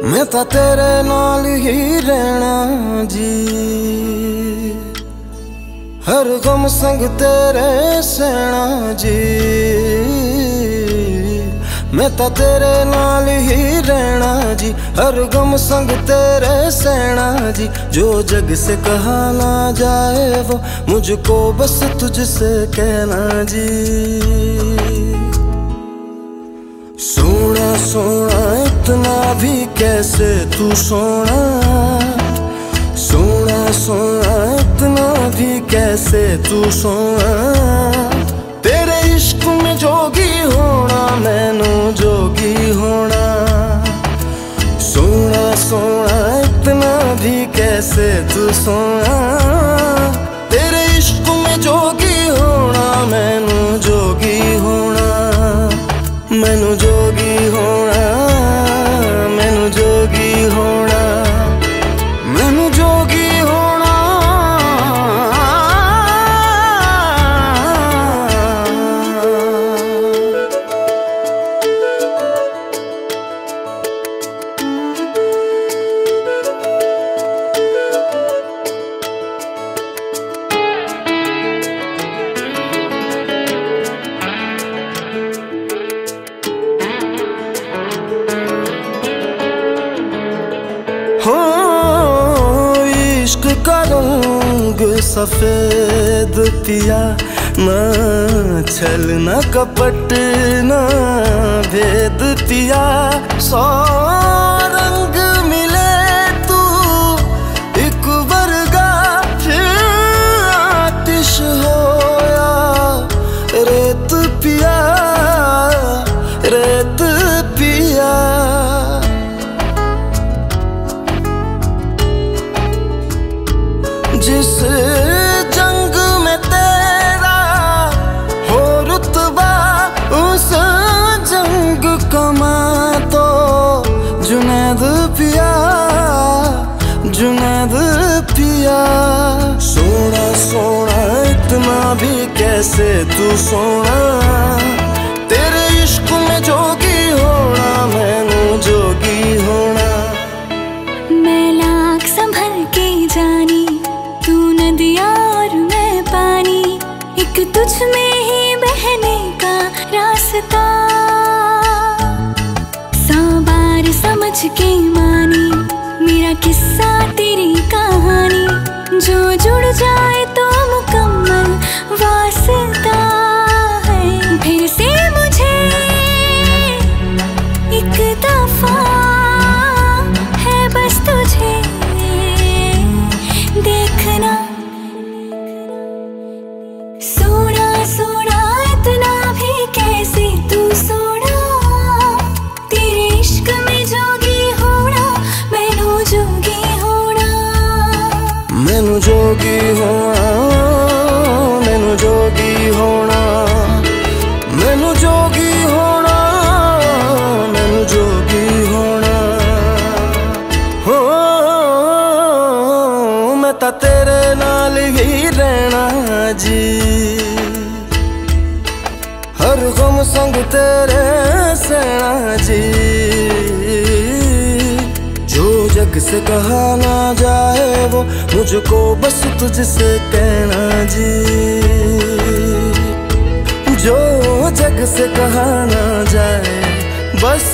मैं तां तेरे नाल ही रहना जी, हर गम संग तेरे सहना जी। मैं तां तेरे नाल ही रहना जी, हर गम संग तेरे सहना जी। जो जग से कहा ना जाए वो मुझको बस तुझसे कहना जी। सोना सोना इतना भी कैसे तू सोना, सोना सोना इतना भी कैसे तू सोना। तेरे इश्क में जोगी होना मैनू जोगी होना। सोना सोना इतना भी कैसे तू सोना। तेरे इश्क में जोगी होना मैनू जोगी होना। मैनू जोगी होना, मैनू जोगी होना, मैनू जोगी होना। हो इश्क का रंग सफेद पिया, ना छल ना कपट ना भेद पिया। सौ रंग मिले तू एक वर्गा, फिर आतिश होया रेत पिया, रेत पिया। जिस जंग में तेरा हो रुतबा, उस जंग कमा तो जुनैद पिया, जुनैद पिया। सोना सोना इतना भी कैसे तू सोना। तेरे इश्क में जोगी होना मैनू जोगी होना। मैं लाख संभल के जानी, तू नदिया और मैं पानी। एक तुझ में ही बहने का रास्ता, 100 बार समझ के मानी मेरा किस्सा तेरी कहानी। जो जुड़ जाए तो मुकम्मल वास्ता है। फिर से मुझे एक दफा है बस तुझे देखना। सोना सोना इतना भी कैसे तू सोना। तेरे इश्क में जोगी होना मैनू जोगी होना। मैनू जोगी होना, मैनू जोगी होना, मैनू जोगी होना, मैनू जोगी होना। हो मैं तां तेरे नाल ही रहना जी, हर गम संग तेरे सहना जी। जो जग से कहा ना जाए वो मुझको बस तुझसे कहना जी। जो जग से कहा ना जाए बस